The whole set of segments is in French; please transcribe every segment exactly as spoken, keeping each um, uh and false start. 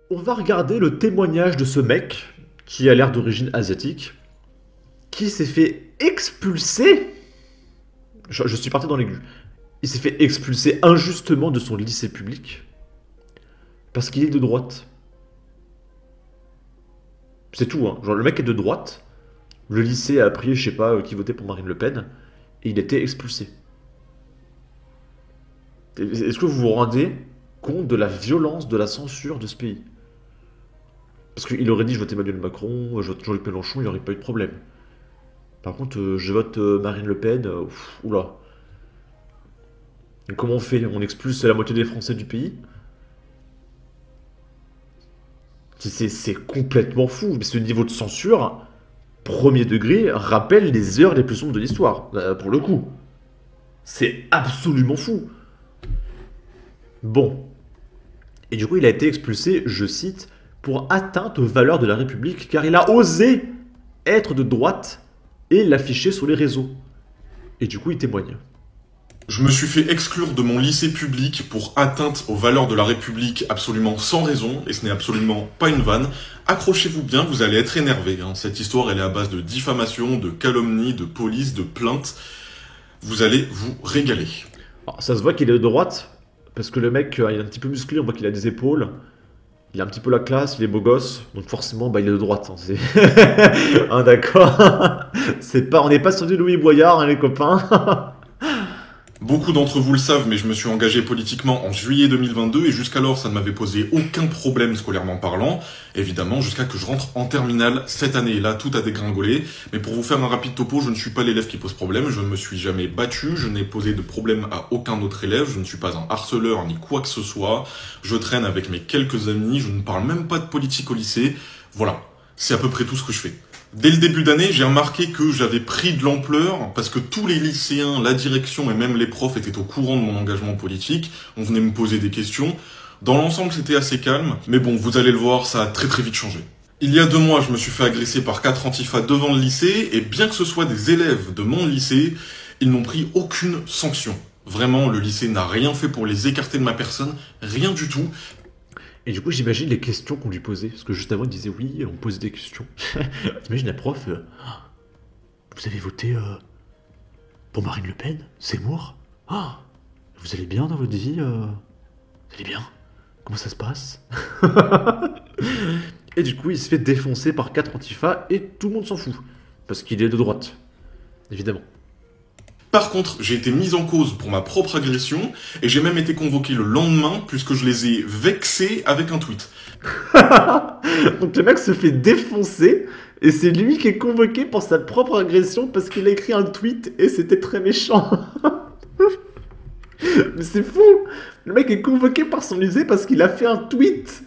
On va regarder le témoignage de ce mec, qui a l'air d'origine asiatique, qui s'est fait expulser. Je, je suis parti dans l'aigu. Il s'est fait expulser injustement de son lycée public parce qu'il est de droite. C'est tout, hein. Genre, le mec est de droite. Le lycée a appris, je sais pas, euh, qui votait pour Marine Le Pen. Et il était expulsé. Est-ce que vous vous rendez compte de la violence de la censure de ce pays? Parce qu'il aurait dit je vote Emmanuel Macron, je vote Jean-Luc Mélenchon, il n'y aurait pas eu de problème. Par contre, euh, je vote euh, Marine Le Pen, euh, pff, oula. Et comment on fait? On expulse la moitié des Français du pays? C'est c'est complètement fou. Mais ce niveau de censure, premier degré, rappelle les heures les plus sombres de l'histoire, euh, pour le coup. C'est absolument fou. Bon. Et du coup, il a été expulsé, je cite, pour atteinte aux valeurs de la République, car il a osé être de droite et l'afficher sur les réseaux. Et du coup, il témoigne. Je me suis fait exclure de mon lycée public pour atteinte aux valeurs de la République absolument sans raison, et ce n'est absolument pas une vanne. Accrochez-vous bien, vous allez être énervés. Hein. Cette histoire, elle est à base de diffamation, de calomnie, de police, de plainte. Vous allez vous régaler. Alors, ça se voit qu'il est de droite, parce que le mec, euh, il est un petit peu musclé, on voit qu'il a des épaules. Il a un petit peu la classe, il est beau gosse, donc forcément, bah, il est de droite. Hein, c'est... hein, d'accord. C'est pas, on n'est pas sur du Louis Boyard, hein, les copains. Beaucoup d'entre vous le savent, mais je me suis engagé politiquement en juillet deux mille vingt-deux, et jusqu'alors, ça ne m'avait posé aucun problème scolairement parlant, évidemment, jusqu'à que je rentre en terminale cette année. Et là, tout a dégringolé. Mais pour vous faire un rapide topo, je ne suis pas l'élève qui pose problème, je ne me suis jamais battu, je n'ai posé de problème à aucun autre élève, je ne suis pas un harceleur ni quoi que ce soit, je traîne avec mes quelques amis, je ne parle même pas de politique au lycée. Voilà, c'est à peu près tout ce que je fais. Dès le début d'année, j'ai remarqué que j'avais pris de l'ampleur parce que tous les lycéens, la direction et même les profs étaient au courant de mon engagement politique. On venait me poser des questions. Dans l'ensemble, c'était assez calme. Mais bon, vous allez le voir, ça a très très vite changé. Il y a deux mois, je me suis fait agresser par quatre antifas devant le lycée. Et bien que ce soit des élèves de mon lycée, ils n'ont pris aucune sanction. Vraiment, le lycée n'a rien fait pour les écarter de ma personne. Rien du tout. Et du coup, j'imagine les questions qu'on lui posait. Parce que juste avant, il disait oui, on posait des questions. T'imagines la prof, euh, vous avez voté euh, pour Marine Le Pen, Zemmour? Ah, vous allez bien dans votre vie euh, Vous allez bien? Comment ça se passe? Et du coup, il se fait défoncer par quatre antifas et tout le monde s'en fout. Parce qu'il est de droite. Évidemment. Par contre, j'ai été mis en cause pour ma propre agression, et j'ai même été convoqué le lendemain, puisque je les ai vexés avec un tweet. Donc le mec se fait défoncer, et c'est lui qui est convoqué pour sa propre agression parce qu'il a écrit un tweet et c'était très méchant. Mais c'est fou! Le mec est convoqué par son lycée parce qu'il a fait un tweet.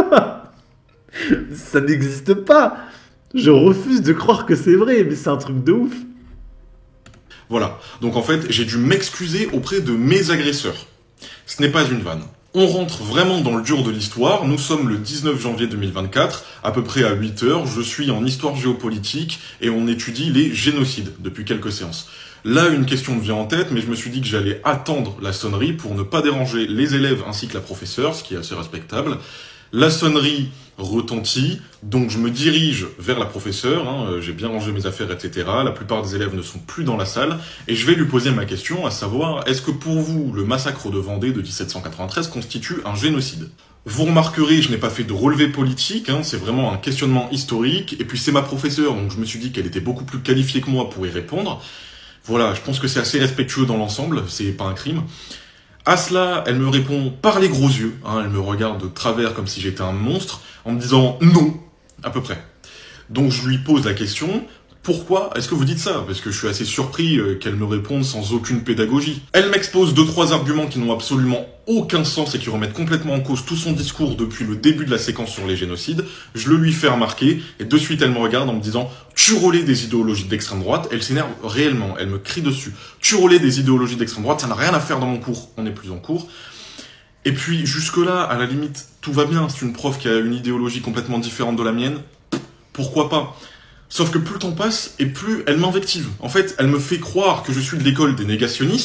Ça n'existe pas. Je refuse de croire que c'est vrai, mais c'est un truc de ouf. Voilà, donc en fait, j'ai dû m'excuser auprès de mes agresseurs. Ce n'est pas une vanne. On rentre vraiment dans le dur de l'histoire, nous sommes le dix-neuf janvier deux mille vingt-quatre, à peu près à huit heures, je suis en histoire géopolitique et on étudie les génocides depuis quelques séances. Là, une question me vient en tête, mais je me suis dit que j'allais attendre la sonnerie pour ne pas déranger les élèves ainsi que la professeure, ce qui est assez respectable. La sonnerie retentit, donc je me dirige vers la professeure, hein, j'ai bien rangé mes affaires, et cetera. La plupart des élèves ne sont plus dans la salle, et je vais lui poser ma question, à savoir, est-ce que pour vous, le massacre de Vendée de dix-sept cent quatre-vingt-treize constitue un génocide? Vous remarquerez, je n'ai pas fait de relevé politique, hein, c'est vraiment un questionnement historique, et puis c'est ma professeure, donc je me suis dit qu'elle était beaucoup plus qualifiée que moi pour y répondre. Voilà, je pense que c'est assez respectueux dans l'ensemble, c'est pas un crime. À cela, elle me répond par les gros yeux, hein, elle me regarde de travers comme si j'étais un monstre, en me disant non, à peu près. Donc je lui pose la question, pourquoi est-ce que vous dites ça? Parce que je suis assez surpris euh, qu'elle me réponde sans aucune pédagogie. Elle m'expose deux trois arguments qui n'ont absolument aucun sens et qui remettent complètement en cause tout son discours depuis le début de la séquence sur les génocides. Je le lui fais remarquer, et de suite elle me regarde en me disant « Tu relais des idéologies d'extrême droite », elle s'énerve réellement, elle me crie dessus. « Tu relais des idéologies d'extrême droite, ça n'a rien à faire dans mon cours, on n'est plus en cours ». Et puis jusque-là, à la limite, tout va bien, c'est une prof qui a une idéologie complètement différente de la mienne, pourquoi pas? Sauf que plus le temps passe, et plus elle m'invective. En fait, elle me fait croire que je suis de l'école des négationnistes,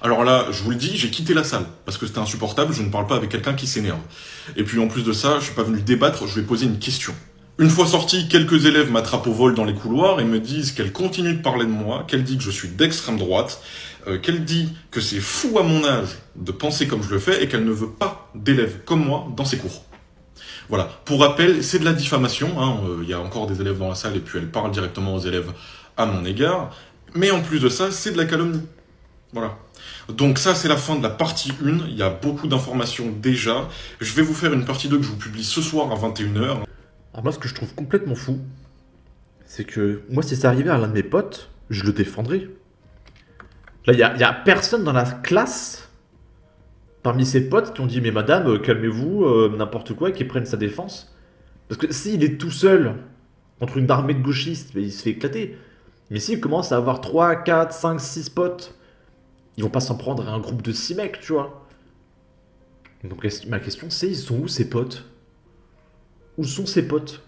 Alors là, je vous le dis, j'ai quitté la salle, parce que c'était insupportable, je ne parle pas avec quelqu'un qui s'énerve. Et puis en plus de ça, je suis pas venu débattre, je vais poser une question. Une fois sorti, quelques élèves m'attrapent au vol dans les couloirs et me disent qu'elle continue de parler de moi, qu'elle dit que je suis d'extrême droite, euh, qu'elle dit que c'est fou à mon âge de penser comme je le fais et qu'elle ne veut pas d'élèves comme moi dans ses cours. Voilà. Pour rappel, c'est de la diffamation, hein. Il y a encore des élèves dans la salle et puis elle parle directement aux élèves à mon égard. Mais en plus de ça, c'est de la calomnie. Voilà. Donc ça, c'est la fin de la partie un. Il y a beaucoup d'informations déjà. Je vais vous faire une partie deux que je vous publie ce soir à vingt et une heures. Alors moi, ce que je trouve complètement fou, c'est que moi, si ça arrivait à l'un de mes potes, je le défendrais. Là, il n'y a, y a personne dans la classe, parmi ses potes, qui ont dit « Mais madame, euh, calmez-vous, euh, n'importe quoi », qui prennent sa défense. Parce que s'il est tout seul, contre une armée de gauchistes, il se fait éclater. Mais s'il commence à avoir trois, quatre, cinq, six potes, ils vont pas s'en prendre à un groupe de six mecs, tu vois. Donc ma question, c'est, ils sont où ces potes? Où sont ces potes?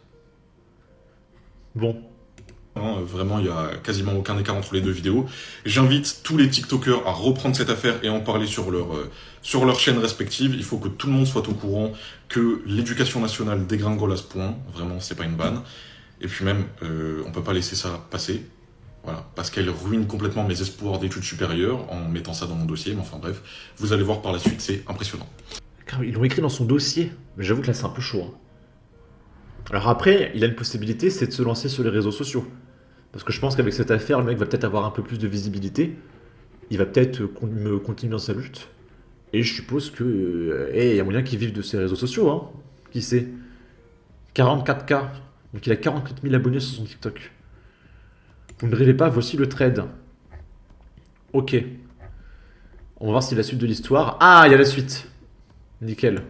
Bon. Hein, vraiment, il y a quasiment aucun écart entre les deux vidéos. J'invite tous les TikTokers à reprendre cette affaire et en parler sur leur, euh, sur leur chaîne respective. Il faut que tout le monde soit au courant que l'éducation nationale dégringole à ce point. Vraiment, c'est pas une vanne. Et puis même, euh, on peut pas laisser ça passer. Voilà, parce qu'elle ruine complètement mes espoirs d'études supérieures en mettant ça dans mon dossier. Mais enfin bref, vous allez voir par la suite, c'est impressionnant. Ils l'ont écrit dans son dossier. Mais j'avoue que là, c'est un peu chaud. Hein. Alors après, il a une possibilité, c'est de se lancer sur les réseaux sociaux. Parce que je pense qu'avec cette affaire, le mec va peut-être avoir un peu plus de visibilité. Il va peut-être me continuer dans sa lutte. Et je suppose que... Euh, hey, il y a moyen qu'il vive de ses réseaux sociaux, hein. Qui sait? quarante-quatre K. Donc il a quarante-quatre mille abonnés sur son TikTok. Vous ne rêvez pas, voici le trade. Ok. On va voir si la suite de l'histoire... Ah, il y a la suite. Nickel.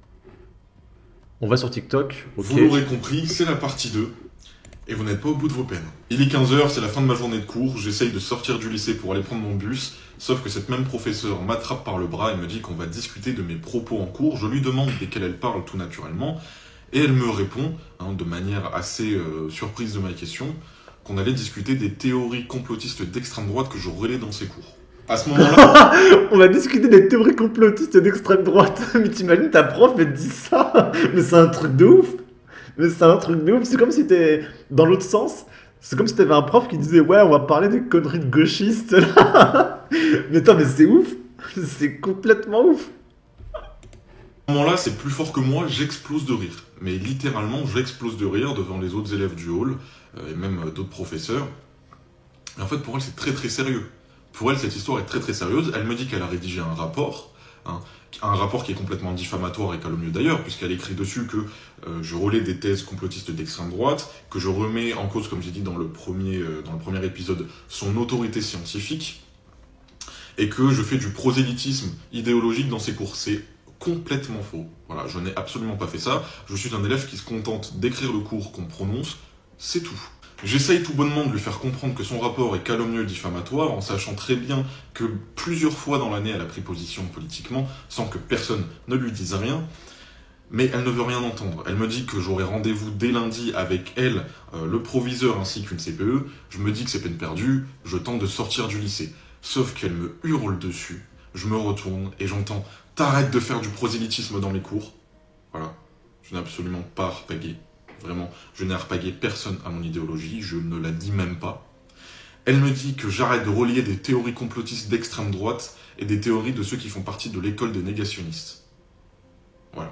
On va sur TikTok. Okay. Vous l'aurez compris, c'est la partie deux. Et vous n'êtes pas au bout de vos peines. Il est quinze heures, c'est la fin de ma journée de cours. J'essaye de sortir du lycée pour aller prendre mon bus. Sauf que cette même professeure m'attrape par le bras et me dit qu'on va discuter de mes propos en cours. Je lui demande desquels elle parle tout naturellement. Et elle me répond, hein, de manière assez euh, surprise de ma question, qu'on allait discuter des théories complotistes d'extrême droite que je relais dans ses cours. À ce moment-là... On va discuter des théories complotistes d'extrême droite. Mais t'imagines, ta prof, elle te dit ça. Mais c'est un truc de ouf. Mais c'est un truc de ouf. C'est comme si t'es dans l'autre sens. C'est comme si t'avais un prof qui disait « Ouais, on va parler des conneries de gauchistes. » là. Mais attends, mais c'est ouf. C'est complètement ouf. À ce moment-là, c'est plus fort que moi, j'explose de rire. Mais littéralement, j'explose de rire devant les autres élèves du hall, euh, et même euh, d'autres professeurs. Et en fait, pour elle, c'est très très sérieux. Pour elle, cette histoire est très très sérieuse. Elle me dit qu'elle a rédigé un rapport, hein, un rapport qui est complètement diffamatoire et calomnieux d'ailleurs, puisqu'elle écrit dessus que euh, je relais des thèses complotistes d'extrême droite, que je remets en cause, comme j'ai dit dans le, premier, euh, dans le premier épisode, son autorité scientifique, et que je fais du prosélytisme idéologique dans ses cours. C'est complètement faux. Voilà, je n'ai absolument pas fait ça. Je suis un élève qui se contente d'écrire le cours qu'on prononce, c'est tout. J'essaye tout bonnement de lui faire comprendre que son rapport est calomnieux et diffamatoire, en sachant très bien que plusieurs fois dans l'année, elle a pris position politiquement, sans que personne ne lui dise rien. Mais elle ne veut rien entendre. Elle me dit que j'aurai rendez-vous dès lundi avec elle, euh, le proviseur ainsi qu'une C P E. Je me dis que c'est peine perdue, je tente de sortir du lycée. Sauf qu'elle me hurle dessus. Je me retourne et j'entends « T'arrêtes de faire du prosélytisme dans mes cours !» Voilà. Je n'ai absolument pas harpagué. Vraiment, je n'ai harpagué personne à mon idéologie, je ne la dis même pas. Elle me dit que j'arrête de relier des théories complotistes d'extrême droite et des théories de ceux qui font partie de l'école des négationnistes. Voilà.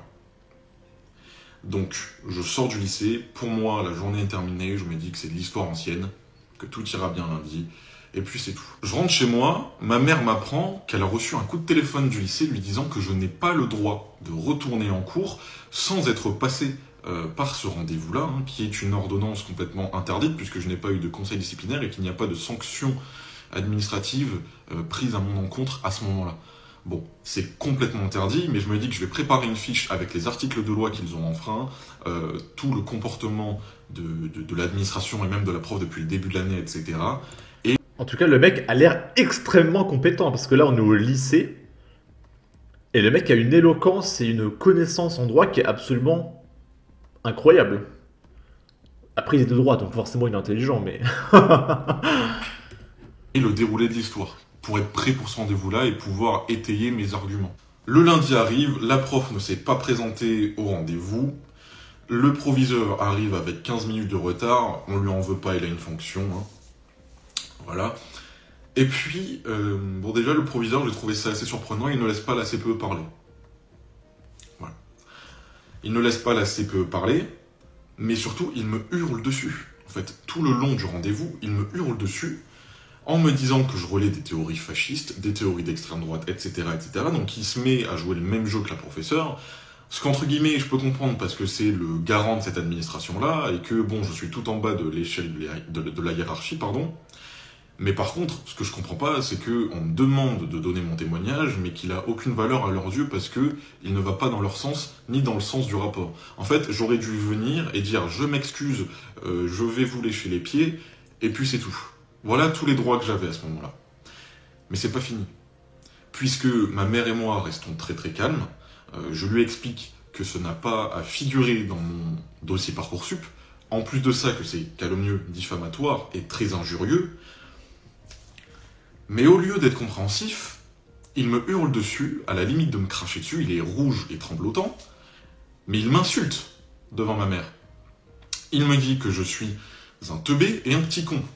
Donc, je sors du lycée, pour moi, la journée est terminée, je me dis que c'est de l'histoire ancienne, que tout ira bien lundi, et puis c'est tout. Je rentre chez moi, ma mère m'apprend qu'elle a reçu un coup de téléphone du lycée lui disant que je n'ai pas le droit de retourner en cours sans être passé euh, par ce rendez-vous-là, hein, qui est une ordonnance complètement interdite, puisque je n'ai pas eu de conseil disciplinaire et qu'il n'y a pas de sanction administrative euh, prise à mon encontre à ce moment-là. Bon, c'est complètement interdit, mais je me dis que je vais préparer une fiche avec les articles de loi qu'ils ont enfreints, euh, tout le comportement de, de, de l'administration et même de la prof depuis le début de l'année, et cetera. Et... En tout cas, le mec a l'air extrêmement compétent, parce que là, on est au lycée, et le mec a une éloquence et une connaissance en droit qui est absolument incroyable. Après, il est de droit, donc forcément, il est intelligent, mais... et le déroulé de l'histoire. pour être prêt pour ce rendez-vous-là et pouvoir étayer mes arguments. Le lundi arrive, la prof ne s'est pas présentée au rendez-vous, le proviseur arrive avec quinze minutes de retard, on lui en veut pas, il a une fonction, hein. Voilà. Et puis, euh, bon déjà le proviseur, j'ai trouvé ça assez surprenant, il ne laisse pas la C P E parler. Voilà. Il ne laisse pas la C P E parler, mais surtout, il me hurle dessus. En fait, tout le long du rendez-vous, il me hurle dessus, en me disant que je relais des théories fascistes, des théories d'extrême droite, et cetera, et cetera. Donc il se met à jouer le même jeu que la professeure, ce qu'entre guillemets, je peux comprendre parce que c'est le garant de cette administration-là, et que, bon, je suis tout en bas de l'échelle de, de, de la hiérarchie, pardon. Mais par contre, ce que je comprends pas, c'est qu'on me demande de donner mon témoignage, mais qu'il a aucune valeur à leurs yeux parce que il ne va pas dans leur sens, ni dans le sens du rapport. En fait, j'aurais dû venir et dire, je m'excuse, euh, je vais vous lécher les pieds, et puis c'est tout. Voilà tous les droits que j'avais à ce moment-là. Mais c'est pas fini. Puisque ma mère et moi restons très très calmes, euh, je lui explique que ce n'a pas à figurer dans mon dossier Parcoursup, en plus de ça que c'est calomnieux, diffamatoire et très injurieux. Mais au lieu d'être compréhensif, il me hurle dessus, à la limite de me cracher dessus, il est rouge et tremblotant, mais il m'insulte devant ma mère. Il me dit que je suis un teubé et un petit con.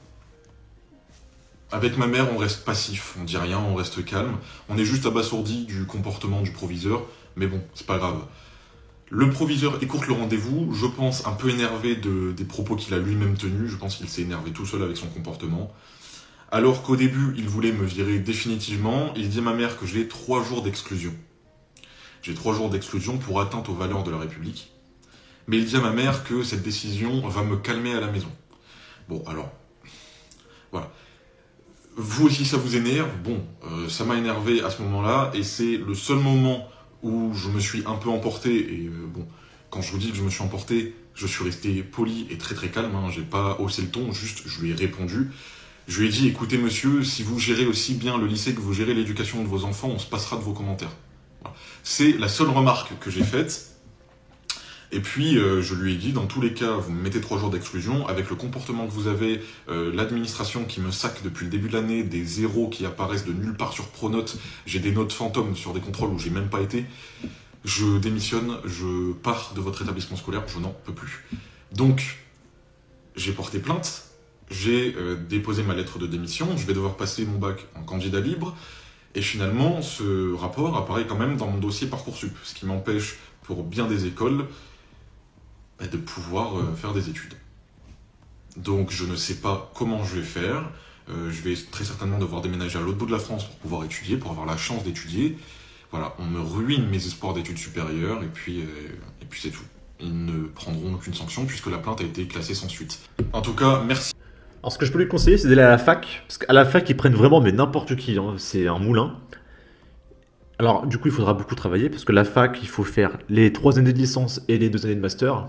Avec ma mère, on reste passif, on dit rien, on reste calme, on est juste abasourdi du comportement du proviseur, mais bon, c'est pas grave. Le proviseur écourte le rendez-vous, je pense un peu énervé de, des propos qu'il a lui-même tenus, je pense qu'il s'est énervé tout seul avec son comportement. Alors qu'au début, il voulait me virer définitivement, il dit à ma mère que j'ai trois jours d'exclusion. J'ai trois jours d'exclusion pour atteinte aux valeurs de la République. Mais il dit à ma mère que cette décision va me calmer à la maison. Bon, alors, voilà. Vous aussi, ça vous énerve. Bon, euh, ça m'a énervé à ce moment-là, et c'est le seul moment où je me suis un peu emporté, et euh, bon, quand je vous dis que je me suis emporté, je suis resté poli et très très calme, hein, j'ai pas haussé le ton, juste je lui ai répondu. Je lui ai dit, écoutez monsieur, si vous gérez aussi bien le lycée que vous gérez l'éducation de vos enfants, on se passera de vos commentaires. Voilà. C'est la seule remarque que j'ai faite. Et puis, euh, je lui ai dit, dans tous les cas, vous me mettez trois jours d'exclusion, avec le comportement que vous avez, euh, l'administration qui me sac depuis le début de l'année, des zéros qui apparaissent de nulle part sur Pronote, j'ai des notes fantômes sur des contrôles où j'ai même pas été, je démissionne, je pars de votre établissement scolaire, je n'en peux plus. Donc, j'ai porté plainte. J'ai euh, déposé ma lettre de démission, je vais devoir passer mon bac en candidat libre, et finalement, ce rapport apparaît quand même dans mon dossier Parcoursup, ce qui m'empêche, pour bien des écoles, bah, de pouvoir euh, faire des études. Donc je ne sais pas comment je vais faire, euh, je vais très certainement devoir déménager à l'autre bout de la France pour pouvoir étudier, pour avoir la chance d'étudier. Voilà, on me ruine mes espoirs d'études supérieures, et puis, euh, et puis c'est tout. Ils ne prendront aucune sanction, puisque la plainte a été classée sans suite. En tout cas, merci. Alors, ce que je peux lui conseiller, c'est d'aller à la fac. Parce qu'à la fac, ils prennent vraiment, mais n'importe qui, hein. C'est un moulin. Alors, du coup, il faudra beaucoup travailler, parce que la fac, il faut faire les trois années de licence et les deux années de master.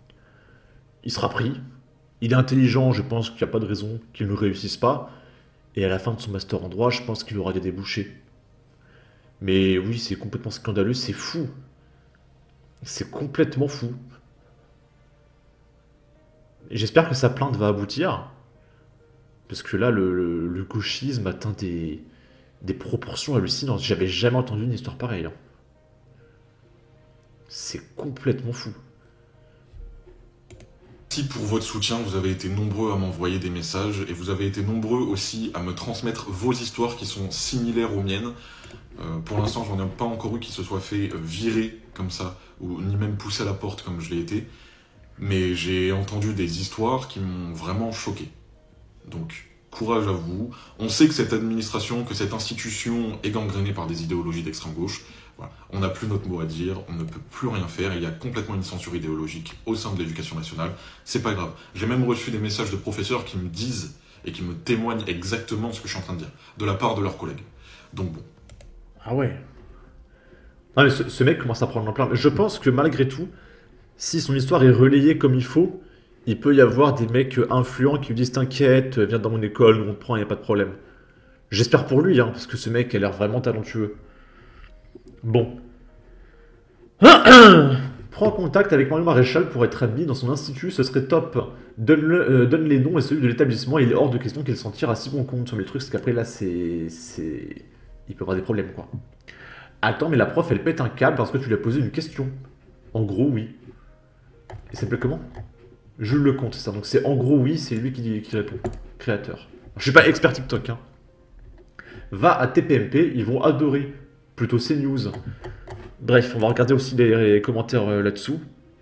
Il sera pris. Il est intelligent, je pense qu'il n'y a pas de raison qu'il ne réussisse pas. Et à la fin de son master en droit, je pense qu'il aura des débouchés. Mais oui, c'est complètement scandaleux, c'est fou. C'est complètement fou. Et j'espère que sa plainte va aboutir. Parce que là, le, le, le gauchisme atteint des, des proportions hallucinantes. J'avais jamais entendu une histoire pareille, hein. C'est complètement fou. Merci pour votre soutien, vous avez été nombreux à m'envoyer des messages, et vous avez été nombreux aussi à me transmettre vos histoires qui sont similaires aux miennes. Euh, pour l'instant, j'en ai pas encore eu qui se soit fait virer comme ça, ou ni même pousser à la porte comme je l'ai été. Mais j'ai entendu des histoires qui m'ont vraiment choqué. Donc, courage à vous. On sait que cette administration, que cette institution est gangrénée par des idéologies d'extrême gauche. Voilà. On n'a plus notre mot à dire, on ne peut plus rien faire. Il y a complètement une censure idéologique au sein de l'éducation nationale. C'est pas grave. J'ai même reçu des messages de professeurs qui me disent et qui me témoignent exactement ce que je suis en train de dire, de la part de leurs collègues. Donc bon. Ah ouais. Non mais ce, ce mec commence à prendre l'ampleur. Je pense que malgré tout, si son histoire est relayée comme il faut, il peut y avoir des mecs influents qui lui disent t'inquiète, viens dans mon école, nous on te prend, il n'y a pas de problème. J'espère pour lui, hein, parce que ce mec a l'air vraiment talentueux. Bon. Prends contact avec Mario Maréchal pour être admis dans son institut, ce serait top. Donne, -le, euh, donne les noms et celui de l'établissement, il est hors de question qu'il s'en tire à si bon compte. Sur les trucs, c'est qu'après là, c'est... c'est- il peut avoir des problèmes, quoi. Attends, mais la prof, elle pète un câble parce que tu lui as posé une question. En gros, oui. Il s'appelle comment? Jules Lecomte, c'est ça. Donc c'est en gros oui, c'est lui qui, qui répond. Créateur. Je suis pas expert TikTok, hein. Va à T P M P, ils vont adorer. Plutôt CNews. Bref, on va regarder aussi les, les commentaires euh, là-dessous.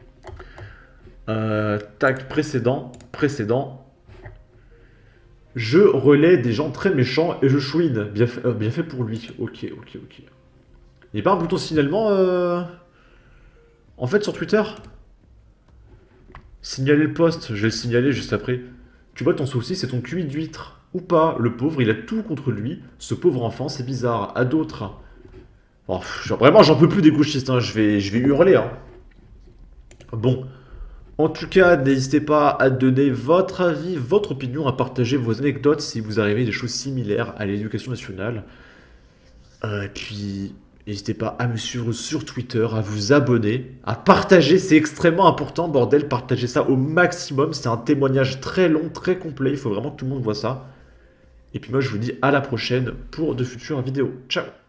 Euh, tac, précédent, précédent. Je relais des gens très méchants et je chouine. Bien fait, euh, bien fait pour lui. Ok, ok, ok. Il n'y a pas un bouton signalement euh... en fait sur Twitter? Signaler le post, je vais le signaler juste après. Tu vois, ton souci, c'est ton Q I d'huître. Ou pas, le pauvre, il a tout contre lui. Ce pauvre enfant, c'est bizarre. À d'autres. Oh, genre, vraiment, j'en peux plus des gauchistes, hein. Je vais, je vais hurler, hein. Bon. En tout cas, n'hésitez pas à donner votre avis, votre opinion, à partager vos anecdotes si vous arrivez des choses similaires à l'éducation nationale. Euh, et puis, n'hésitez pas à me suivre sur Twitter, à vous abonner, à partager, c'est extrêmement important, bordel, partagez ça au maximum, c'est un témoignage très long, très complet, il faut vraiment que tout le monde voit ça. Et puis moi, je vous dis à la prochaine pour de futures vidéos. Ciao!